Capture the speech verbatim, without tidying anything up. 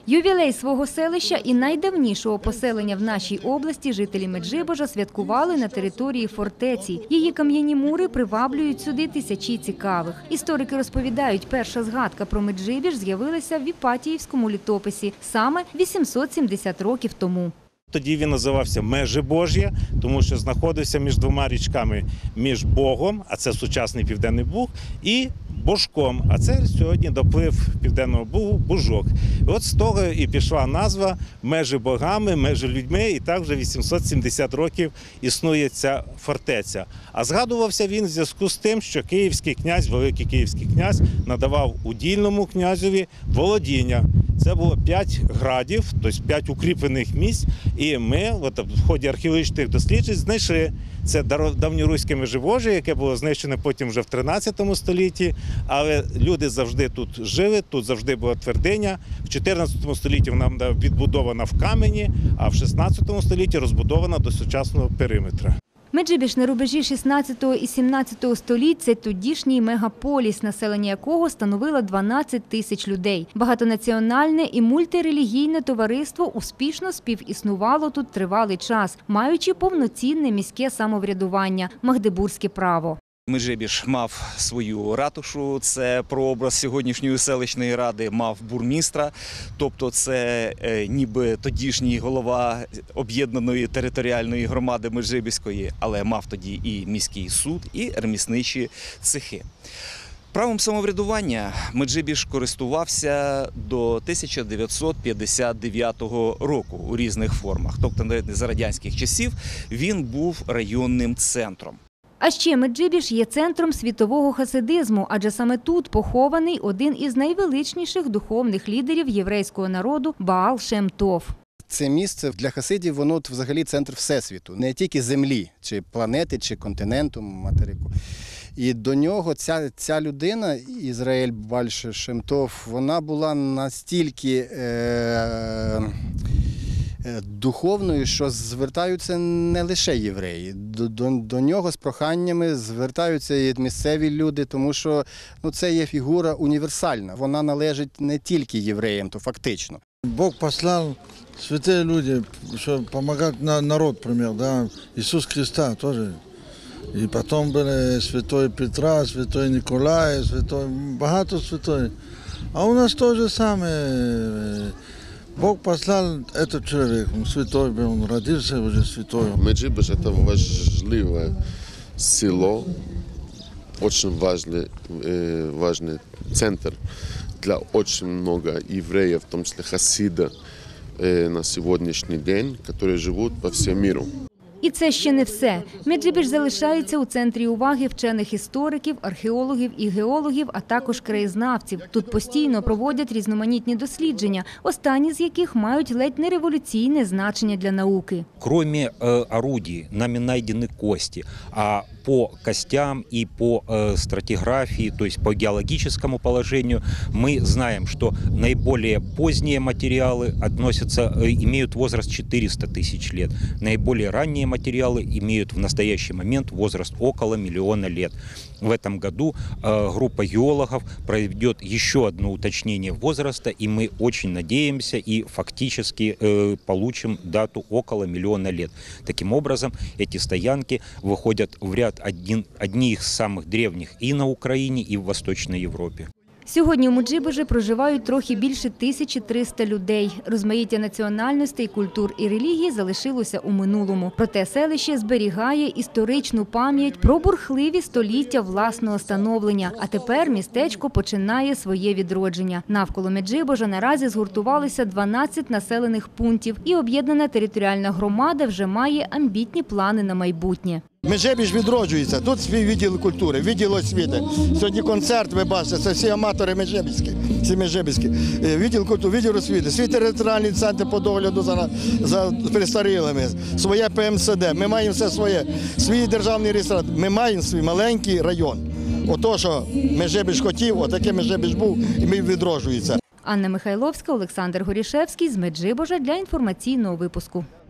Ювілей свого селища і найдавнішого поселення в нашій області жителі Меджибожа святкували на території фортеці. Її кам'яні мури приваблюють сюди тисячі цікавих. Історики розповідають, перша згадка про Меджибіж з'явилася в Іпатіївському літописі саме вісімсот сімдесят років тому. Тоді він називався Межибожжя, тому що знаходився між двома річками, між Богом, а це сучасний Південний Буг, і Божком, а це сьогодні доплив Південного Бугу – Бужок. І от з того і пішла назва «Межі богами, межі людьми», і так вже вісімсот сімдесят років існує ця фортеця. А згадувався він в зв'язку з тим, що київський князь, великий київський князь, надавав удільному князеві володіння. Це було п'ять градів, тобто п'ять укріплених місць, і ми от, в ході археологічних досліджень знайшли це давньоруське Межибожжя, яке було знищене потім вже в тринадцятому столітті, але люди завжди тут жили, тут завжди була твердиня. В чотирнадцятому столітті вона відбудована в камені, а в шістнадцятому столітті розбудована до сучасного периметра. Меджибіж на рубежі шістнадцятого і сімнадцятого століть – це тодішній мегаполіс, населення якого становило дванадцять тисяч людей. Багатонаціональне і мультирелігійне товариство успішно співіснувало тут тривалий час, маючи повноцінне міське самоврядування – магдебурзьке право. Меджибіж мав свою ратушу, це прообраз сьогоднішньої селищної ради, мав бурмістра, тобто це е, ніби тодішній голова об'єднаної територіальної громади Меджибіжської, але мав тоді і міський суд, і ремісничі цехи. Правом самоврядування Меджибіж користувався до тисяча дев'ятсот п'ятдесят дев'ятого року у різних формах, тобто навіть за радянських часів він був районним центром. А ще Меджибіж є центром світового хасидизму, адже саме тут похований один із найвеличніших духовних лідерів єврейського народу – Баал Шем Тов. Це місце для хасидів, воно взагалі центр всесвіту, не тільки землі, чи планети, чи континенту, материку. І до нього ця, ця людина, Ізраїль Баал Шем Тов, вона була настільки е, духовною, що звертаються не лише євреї. До, до, до нього з проханнями звертаються і місцеві люди, тому що ну, це є фігура універсальна. Вона належить не тільки євреям, то фактично. Бог послав святі люди, щоб допомагати народу, наприклад, да? Ісус Христа теж. І потім були святой Петра, святой Ніколая, святой, багато святої. А у нас те саме. Бог послал этот человек, он святой, он родился уже святой. Меджибіж – это важливое село, очень важный, важный центр для очень много евреев, в том числе хасидов на сегодняшний день, которые живут по всему миру. І це ще не все. Меджибіж залишається у центрі уваги вчених істориків, археологів і геологів, а також краєзнавців. Тут постійно проводять різноманітні дослідження, останні з яких мають ледь не революційне значення для науки. Крім е, орудій, нами знайдені кості, а по костям и по э, стратиграфии, то есть по геологическому положению, мы знаем, что наиболее поздние материалы относятся, э, имеют возраст четыреста тысяч лет. Наиболее ранние материалы имеют в настоящий момент возраст около миллиона лет. В этом году э, группа геологов проведет еще одно уточнение возраста, и мы очень надеемся и фактически э, получим дату около миллиона лет. Таким образом, эти стоянки выходят в ряд Один, одні з самих древніх і на Україні, і в Восточній Європі. Сьогодні у Меджибожі проживають трохи більше тисячі триста людей. Розмаїття національностей, культур і релігій залишилося у минулому. Проте селище зберігає історичну пам'ять про бурхливі століття власного становлення. А тепер містечко починає своє відродження. Навколо Меджибожа наразі згуртувалися дванадцять населених пунктів. І об'єднана територіальна громада вже має амбітні плани на майбутнє. Меджибіж відроджується, тут свій відділ культури, відділ освіти. Сьогодні концерт, ви бачите, це всі аматори меджибіжські, всі меджибіжські. Відділ культури, відділ освіти, свій територіальний центр по догляду за, за престарілими, своє Пе Ем Се Де, ми маємо все своє, свій державний реєстратор, ми маємо свій маленький район. Ото, що Меджибіж хотів, отакий Меджибіж був, і ми відроджується. Анна Михайловська, Олександр Горішевський з Меджибожа для інформаційного випуску.